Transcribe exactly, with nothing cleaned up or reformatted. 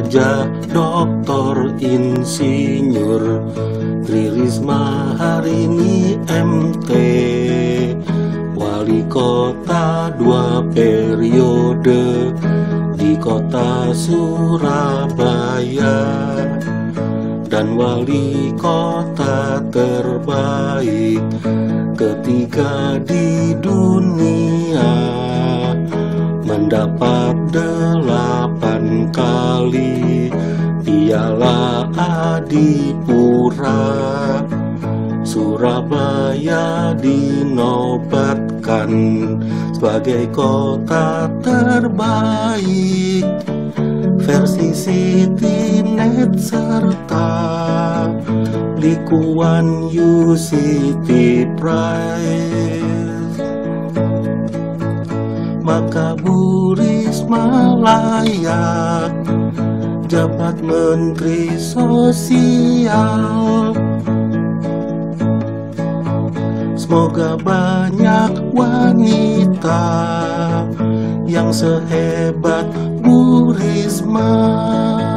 Raja, Doktor, Insinyur, Tri Risma hari ini M T, wali kota dua periode di kota Surabaya, dan wali kota terbaik ketiga di dunia, mendapat delapan kali piala Adipura. Surabaya dinobatkan sebagai kota terbaik versi CityNet serta Likuan U City Prize. Maka Bu Risma layak jabat Menteri Sosial. Semoga banyak wanita yang sehebat Bu Risma.